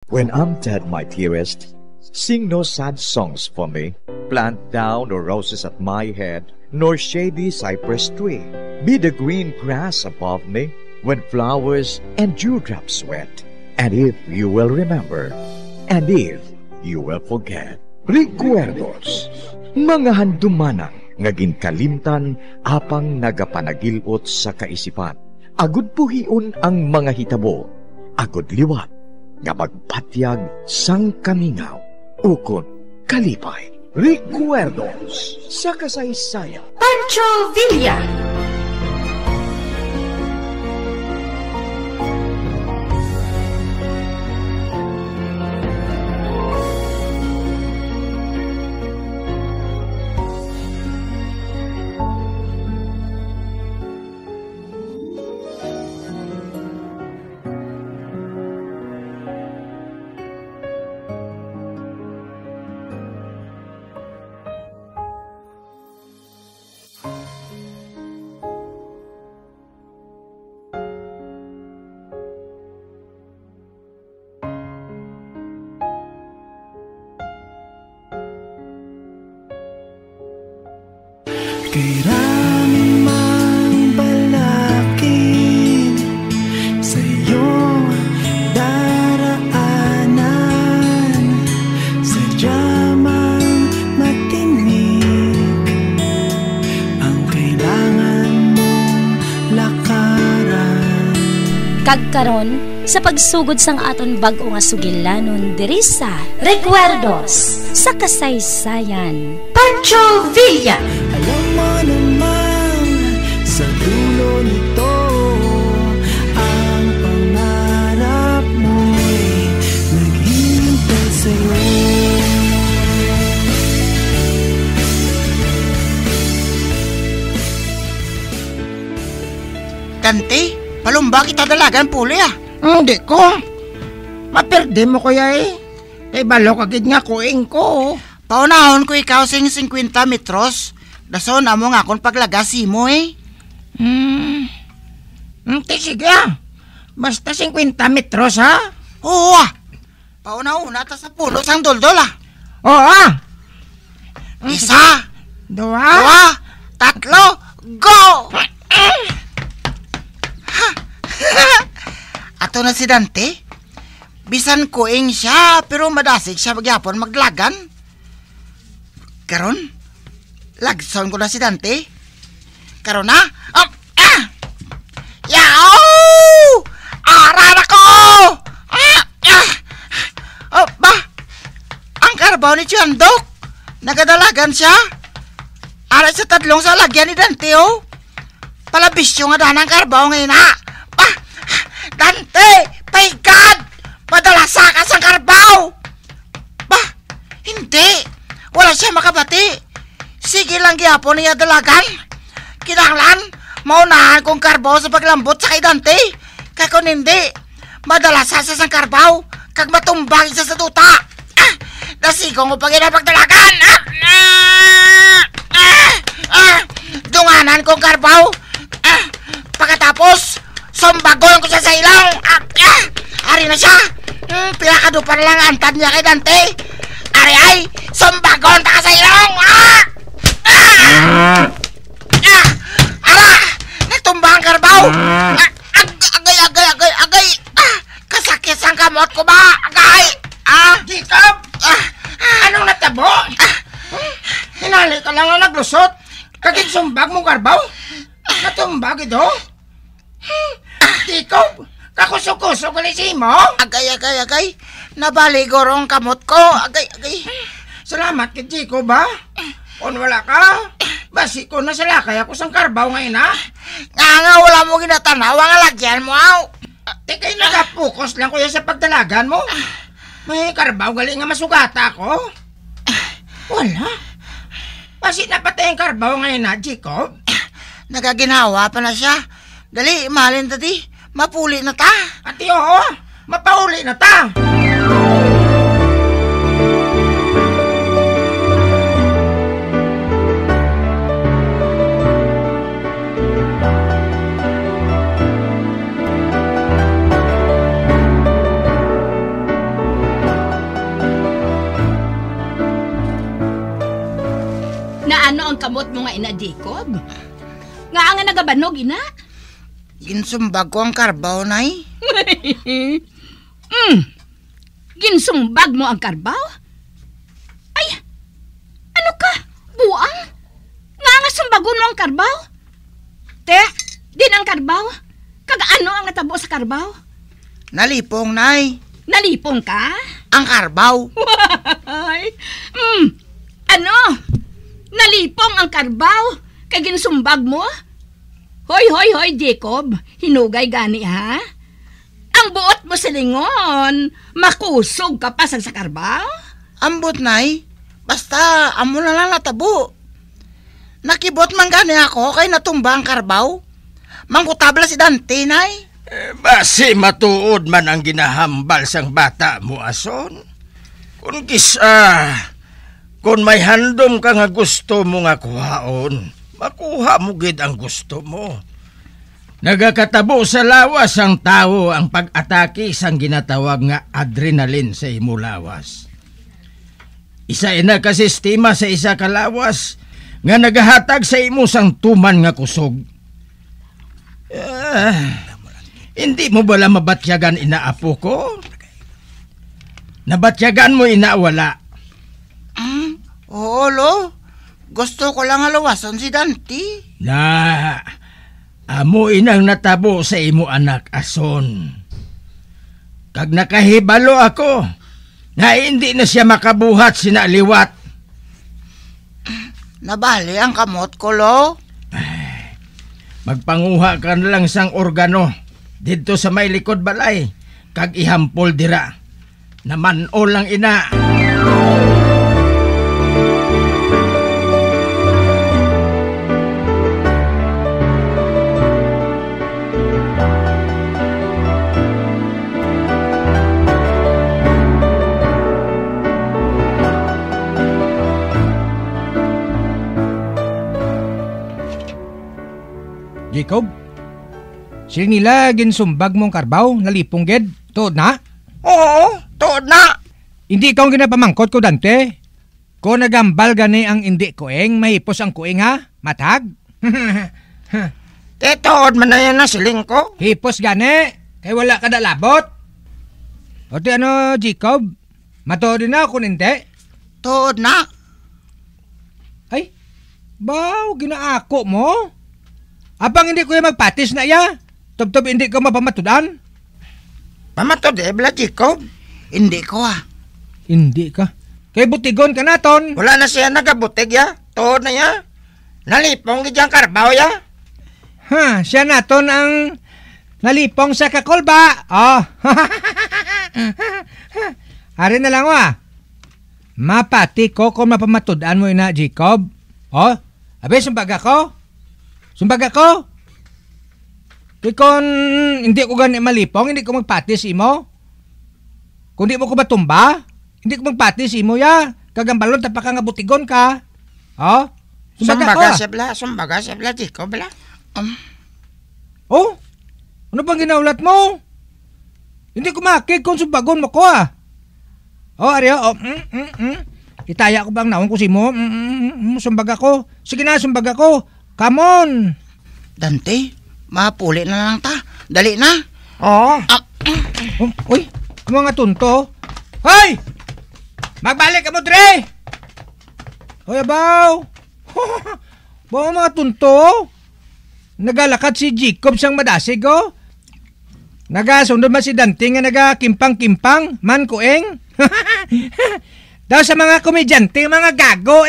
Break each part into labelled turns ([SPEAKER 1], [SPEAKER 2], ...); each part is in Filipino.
[SPEAKER 1] When I'm dead, my dearest, sing no sad songs for me. Plant down no roses at my head, nor shady cypress tree. Be the green grass above me, when flowers and dewdrops wet. And if you will remember, and if you will forget. Recuerdos, mga handumanang ngaging kalimtan apang nagapanagilot sa kaisipan. Agud puhiun ang mga hitabo, agud liwat, nga magpatyag sang kamingaw, ukon kalipay. Recuerdos sa kasaysayan.
[SPEAKER 2] Pancho Villa.
[SPEAKER 3] Kay raming mang balakid sa iyong daraanan, sadyamang matinig ang kailangan mong lakaran.
[SPEAKER 4] Kagkaron sa pagsugod sang aton bag-o nga sugilanon diri sa Recuerdos sa kasaysayan.
[SPEAKER 2] Pancho Villa.
[SPEAKER 3] Alam mo naman sa dulo nito, ang pangarap mo'y naghihintay sa'yo.
[SPEAKER 5] Dante, palumba kita dalagan puli ah.
[SPEAKER 6] Hindi ko. Maperde mo kuya eh. Kay balok agad nga kuing ko.
[SPEAKER 5] Paunahon ko ikaw sing 50 metros. Dason amo nga akong paglagasi mo eh.
[SPEAKER 6] Sige ah. Basta 50 metros ha.
[SPEAKER 5] Oo ah. Pauna-una ta sa pulo sang doldol ah.
[SPEAKER 6] Oo ah.
[SPEAKER 5] Isa,
[SPEAKER 6] Dua.
[SPEAKER 5] tatlo, go! Ato na si Dante. Bisan kuing siya, pero madasig siya magyapon maglagan. Karon, lagson ko na si Dante. Karon na, yaw! Aran ako! Ba? Ang karabaw ni Tiandok, nagadalagan siya. Aran sa tadlong sa lagyan ni Dante, oh. Palabisyo nga danang karabaw ngayon, ha? Dante, paigad! Madalasa ka sa karabaw! Ba? Hindi! Wala siya makabati. Sige lang gyapon niya dalagan. Kinahanglan, maunahan kong karbaw sa paglambot sa kay Dante. Kaya kung hindi, madalasa sa sang karbaw, kag matumbang isa sa tuta. Nasigong ko pag inapagdalagan. Dunganan kong karbaw. Pagkatapos, sumbagon ko siya sa ilaw. Ari na siya. Pinakadupan lang antad niya kay Dante. Ari ay, sumbagon ta ka sa ilong! Ara! Natumba ang karbaw! Agay! Kasakit ang kamot ko ba? Agay!
[SPEAKER 6] Jacob! Anong natabo? Hinali ka lang na naglusot. Kaging sumbag mong karbaw? Natumbag ito? Jacob! Kakuso-kuso ko ni Simo?
[SPEAKER 5] Agay! Nabaligor ang kamot ko! Agay!
[SPEAKER 6] Salamat kay Jacob ba? Kung wala ka, basi ko na salakay ako sang karbaw ngayon ha?
[SPEAKER 5] Nga wala mo ginatanaw ang alagyan mo aw!
[SPEAKER 6] Tikay nagapukos lang kuya sa pagdalagan mo. May karbaw galing nga masugata ako. Wala. Basi napatay ang karbaw ngayon ha, Jacob?
[SPEAKER 5] Nagaginawa pa na siya. Dali, mahalin tadi. Mapuli na ta.
[SPEAKER 6] Ati oo, mapauli na ta.
[SPEAKER 7] kamot mo nga ina, Jacob? Nga nga nagabanog, ina?
[SPEAKER 5] Ginsumbag ko ang karbaw, nay.
[SPEAKER 7] Ginsumbag mo ang karbaw? Ay, ano ka? Buang? Nga sumbagon mo ang karbaw? Te, din ang karbaw? Kagaano ang natabo sa karbaw?
[SPEAKER 5] Nalipong, nay.
[SPEAKER 7] Nalipong ka?
[SPEAKER 5] Ang karbaw.
[SPEAKER 7] Ay, ano? Nalipong ang karbaw? Kay ginsumbag mo? Hoy, Jacob. Hinugay gani, ha? Ang buot mo sa lingon, makusog ka pa sa karbaw?
[SPEAKER 5] Ambot, nay. Basta, amo na lang natabo. Nakibot man gani ako kay natumba ang karbaw. Mangkutabla si Dante, nay.
[SPEAKER 6] Basi matuod man ang ginahambal sang bata mo, Ason. Kung kung may handom ka nga gusto mo nga kuhaon, makuha mo gid ang gusto mo. Nagakatabo sa lawas ang tao ang pag-atake sang ginatawag nga adrenaline sa imo lawas. Isa ina ka sistema sa isa ka lawas nga nagahatag sa imo sang tuman nga kusog. Hindi mo bala mabatyagan inaapo ko? Nabatyagan mo inawala?
[SPEAKER 5] Oo, lo. Gusto ko lang alawasan si Dante.
[SPEAKER 6] Amo inang natabo sa imo anak, Ason. Kag nakahibalo ako, na hindi na siya makabuhat sinaliwat.
[SPEAKER 5] Nabali ang kamot ko, lo.
[SPEAKER 6] Magpanguha ka na lang sang organo dito sa may likod balay, kag ihampol dira. Naman-o lang ina.
[SPEAKER 8] Jacob, sila nila ginsumbag mong karbaw, nalipong ged, tuod na?
[SPEAKER 5] Oo, tuod na.
[SPEAKER 8] Hindi ikaw ginapamangkot ko, Dante. Ko nagambal gani ang hindi kueng, mahipos ang kueng ha? Matag?
[SPEAKER 6] Tuod man na yan na siling ko.
[SPEAKER 8] Hipos gani, kay wala ka dalabot. O di ano, Jacob, matuod din na kung hindi.
[SPEAKER 5] Tuod na.
[SPEAKER 8] Ay, baw, ginaako mo? Abang hindi ko yung magpatis na ya, tub-tub hindi ko mapamatudan.
[SPEAKER 6] Pamatod bla, Jacob?
[SPEAKER 5] Hindi ko,
[SPEAKER 8] Hindi ka. Kay butigon ka naton.
[SPEAKER 6] Wala na siya nagabutig ya. Tuod na ya. Nalipong gid ang karbaw ya.
[SPEAKER 8] Ha, siya naton ang nalipong sa kakolba. Oh. Ari na lang mapati ko kung mapamatudan mo ina, Jacob. Oh, abe sumbaga ko. Sumbaga ko? Di kon hindi ko gani malipong, hindi ko magpatis imo. Kung di mo ko matumba, hindi ko magpatis imo ya. Kagambalon tapaka nga butigon ka. Oh?
[SPEAKER 6] Sumbaga siya bla, Jacob bla.
[SPEAKER 8] Oh? Ano bang ginaulat mo? Hindi ko makik kung sumbagon mo ko Oh, Aryo, Itaya ko bang naon ko si mo? Sumbaga ko. Sige na, sumbaga ko. Come on!
[SPEAKER 5] Dante, mapuli na lang ta. Dali na.
[SPEAKER 6] Oo.
[SPEAKER 8] Uy, mga tunto. Hoy! Magbalik ka mo, Dre! Hoy, abaw! Bawa mga tunto. Nagalakad si Jacob siyang madasig, Nagasundod man si Dante nga nagakimpang-kimpang, man kueng. Daw sa mga komedyante, mga gago,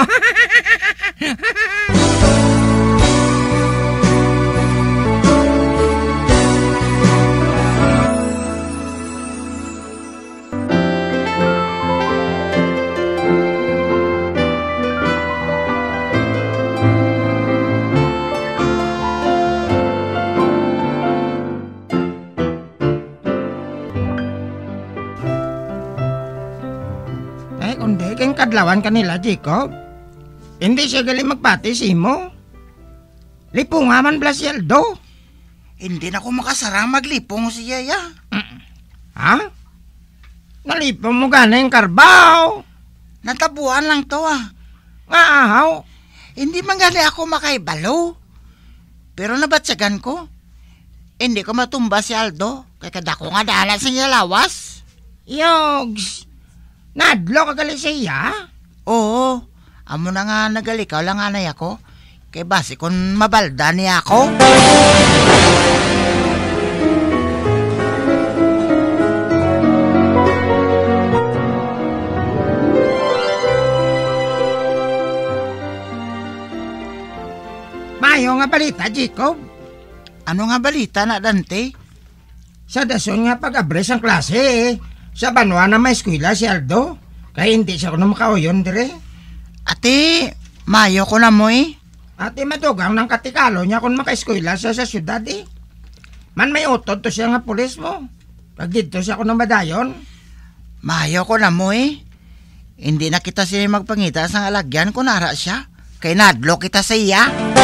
[SPEAKER 6] Kundi kang kadlawan kanila, Jacob. Hindi siya gali magpatis imo. Lipunga man bla si Aldo.
[SPEAKER 5] Hindi na ko makasarang maglipong si Yaya.
[SPEAKER 6] Ha? Nalipong mo gana yung karbaw.
[SPEAKER 5] Natabuan lang to
[SPEAKER 6] Nga ahaw.
[SPEAKER 5] Hindi man gali ako makaibalo. Pero nabatsagan ko, hindi ko matumba si Aldo. Kaya kadako nga dala sa niya lawas.
[SPEAKER 6] Yogs, nadlo ka gali siya?
[SPEAKER 5] Oo, amo na nga nagalikaw lang anay ako. Kaya basi kung mabalda niya ako.
[SPEAKER 6] Mayo nga balita, Jacob.
[SPEAKER 5] Ano nga balita na, Dante?
[SPEAKER 6] Sa dason nga pag-abres ang klase, sa banwa na may eskwela si Aldo. Kaya hindi siya ko na makauyon dire.
[SPEAKER 5] Ate, mayo ko na mo eh.
[SPEAKER 6] Ate madugang ng katikalo niya kung maka-eskwela siya sa syudad eh. Man may utod to siya nga pulis mo. Pag dito siya ko na madayon.
[SPEAKER 5] Mayo ko na mo eh. Hindi na kita siya magpangita sa alagyan kung nara siya. Kay nadlo kita sa iya.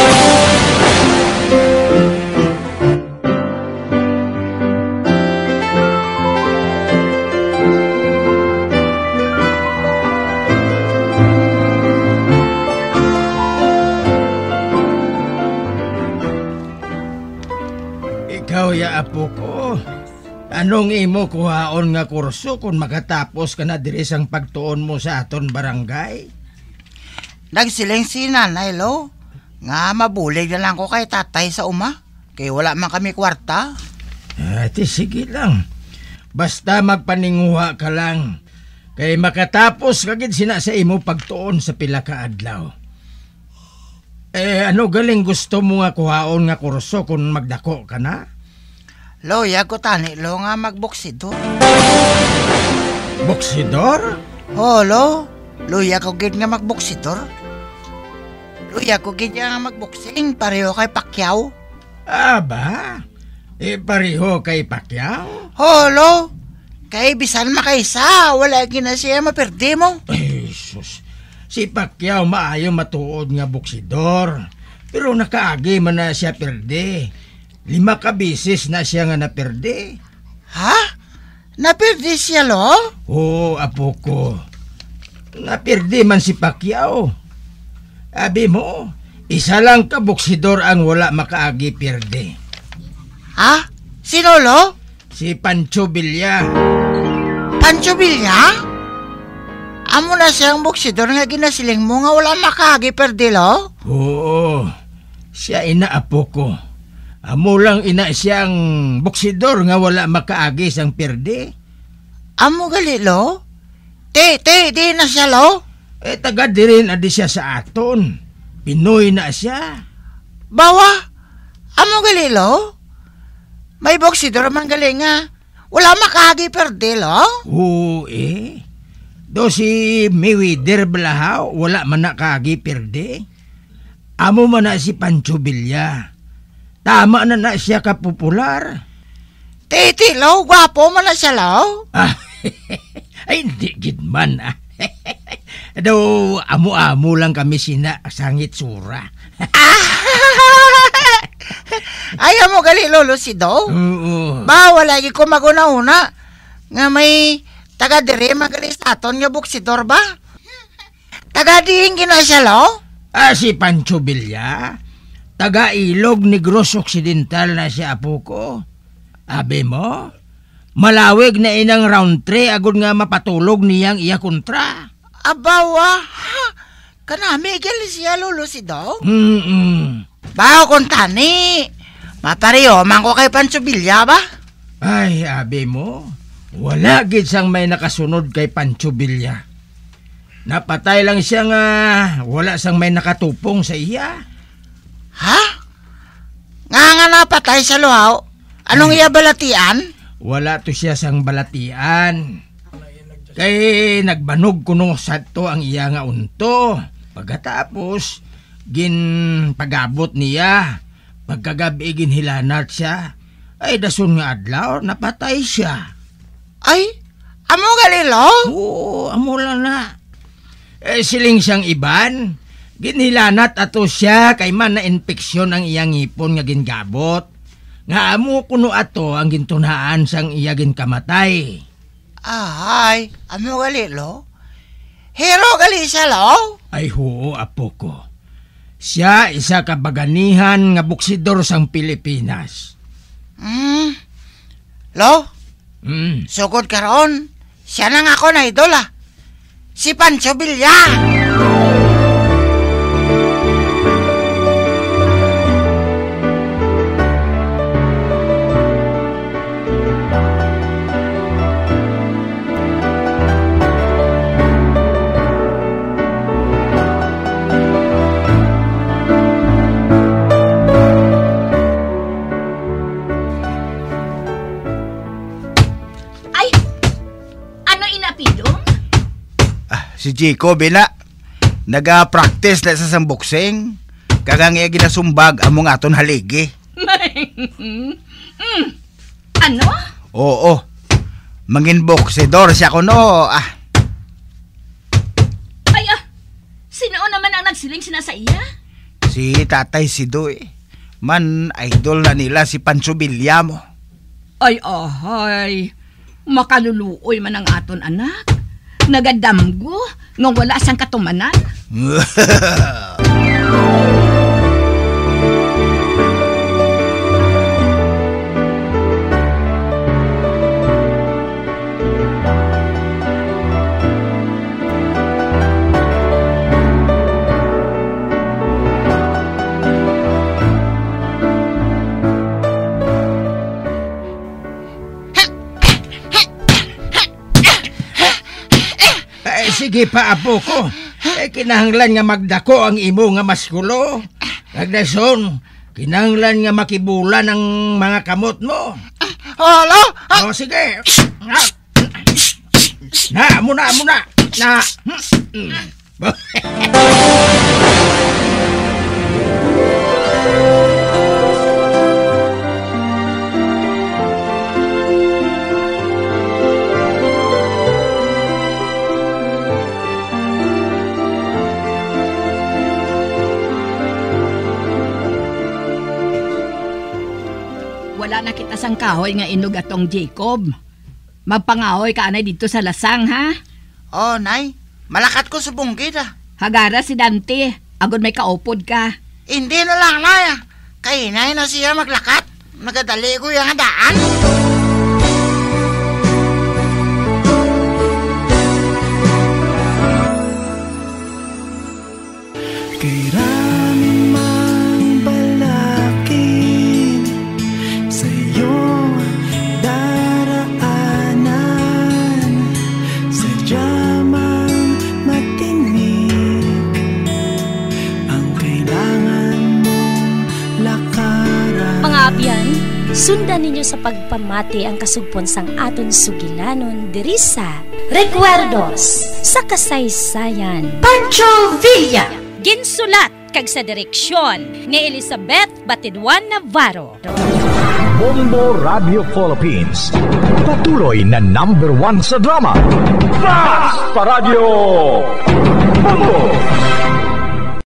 [SPEAKER 6] Ikaw ya apo ko. Anong imo kuhaon nga kurso kung makatapos ka na diri sang pagtuon mo sa aton barangay?
[SPEAKER 5] Nagsiling si nanay lo. Nga mabulig na lang ko kay tatay sa uma. Kay wala man kami kwarta.
[SPEAKER 6] Ate sige lang. Basta magpaninguha ka lang. Kay makatapos kagid sina sa imo pagtuon sa pila ka adlaw. Ano galing gusto mo nga kuhaon nga kurso kung magdako ka na?
[SPEAKER 5] Lo, ko tani lo nga magboksidor.
[SPEAKER 6] Boksidor?
[SPEAKER 5] Oo, lo. Luya ko gid nga magboksidor. Luya ko gid nga magboksing pareho kay Pacquiao.
[SPEAKER 6] Aba? Pareho kay Pacquiao?
[SPEAKER 5] Oo, lo. Kay bisan makaisa, wala gina siya maperde mo.
[SPEAKER 6] Ay, sus. Si Pacquiao maayo matuod nga boksidor. Pero nakaagi man na siya perde. 5 ka bisis na siya nga naperde.
[SPEAKER 5] Ha? Naperde siya, lo?
[SPEAKER 6] Oo, apo ko. Naperde man si Pacquiao. Abi mo, isa lang ka boksidor ang wala makaagi perde.
[SPEAKER 5] Ha? Sino, lo?
[SPEAKER 6] Si Pancho Villa.
[SPEAKER 5] Pancho Villa? Amo na siyang boksidor nga ginasiling mo nga wala makaagi perde, lo?
[SPEAKER 6] Oo, siya ina apo ko. Amo lang ina siyang boksidor nga wala makaagi sang perde.
[SPEAKER 5] Amo gali, lo? Di na siya, lo?
[SPEAKER 6] Taga di rin adi siya sa aton. Pinoy na siya.
[SPEAKER 5] Bawa? Amo gali, lo? May boksidor man gali nga. Wala makaagi perde, lo?
[SPEAKER 6] Oo, Do si Mayweather Blahaw, wala man nakaagi perde. Amo man na si Pancho Villa. Tama na siya kapopular.
[SPEAKER 5] Titi, lo, gwapo man na siya, lo?
[SPEAKER 6] Ay, hindi gid man. Do, amo-amo lang kami sina sangit sura.
[SPEAKER 5] Ayaw mo gali, lolo, si Do?
[SPEAKER 6] Oo.
[SPEAKER 5] Ba, wala ko maguna-una. Nga may taga-diri magali sa aton nga buksidor ba? Taga-diing gina siya, lo?
[SPEAKER 6] Si Pancho Villa. Taga-Ilog Negros Occidental na siya apo ko. Abi mo, malawig na inang round 3 agud nga mapatulog niyang iya kontra.
[SPEAKER 5] Abawa, kanami gali siya, lolo, si Do?
[SPEAKER 6] Bao
[SPEAKER 5] kung tani, mapareho man ko kay Pancho Villa ba?
[SPEAKER 6] Ay, abi mo, wala gid sang may nakasunod kay Pancho Villa. Napatay lang siya nga wala sang may nakatupong sa iya.
[SPEAKER 5] Ha? Nga napatay sa luhaw? Anong iya balatian?
[SPEAKER 6] Wala to siya sang balatian. Kay nagbanog kuno sadto ang iya nga unto. Pagkatapos, pagabot niya. Pagkagabi ginhilanat siya. Ay dason nga adlaw, napatay siya.
[SPEAKER 5] Ay, amo galilo?
[SPEAKER 6] Oo, amo lang na. Siling siyang iban. Ginhilanat ato siya kay man na infeksyon ang iyang ngipon nga gingabot. Nga amo kuno ato ang gintunaan sang iya ginkamatay.
[SPEAKER 5] Ay, amo galilo? Hero gali siya, lo?
[SPEAKER 6] Ay hoo, apo ko. Siya isa ka baganihan nga buksidor sang Pilipinas.
[SPEAKER 5] Lo, sugod karon, siya na nga ako na idola. Si Pancho Villa.
[SPEAKER 9] Si Jacob, naga-practice na sa boxing. Kagang ginasumbag among aton haligi.
[SPEAKER 7] Ano?
[SPEAKER 9] Oo. Mangin boksidor siya kuno.
[SPEAKER 7] Sino naman ang nagsiling sina sa iya?
[SPEAKER 9] Si Tatay Sido Man, idol na nila si Pancho Villa mo.
[SPEAKER 7] Ay, makaluluoy man ang aton anak. Nagadamgo nung wala sang katumanan.
[SPEAKER 6] Sige pa, apo ko. Kinahanglan nga magdako ang imo nga maskulo. Nagdason, kinahanglan nga makibulan ang mga kamot mo.
[SPEAKER 5] Hala?
[SPEAKER 6] Sige. Muna.
[SPEAKER 7] Wala na kita sang kahoy nga inog atong Jacob. Magpangahoy ka anay dito sa lasang, ha?
[SPEAKER 5] Oh, nay. Malakat ko sa bunggid,
[SPEAKER 7] Hagara si Dante. Agod may kaupod ka.
[SPEAKER 5] Hindi na lang, nay. Kainay na siya maglakat. Nagadali ko yung daan.
[SPEAKER 3] Kay raming mang balakin sa iyong daraanan, sadyamang matinig ang kailangan mong lakaran.
[SPEAKER 4] Mga abyan, sundan ninyo sa pagpamati ang kasugpon sang aton sugilanon diri sa Recuerdos sa Kasaysayan.
[SPEAKER 2] Pancho Villa.
[SPEAKER 4] Ginsulat kag sa direksyon ni Elizabeth Batidwan Navarro.
[SPEAKER 1] Bombo Radio Philippines. Patuloy na #1 sa drama. Mas Paradio Bombo!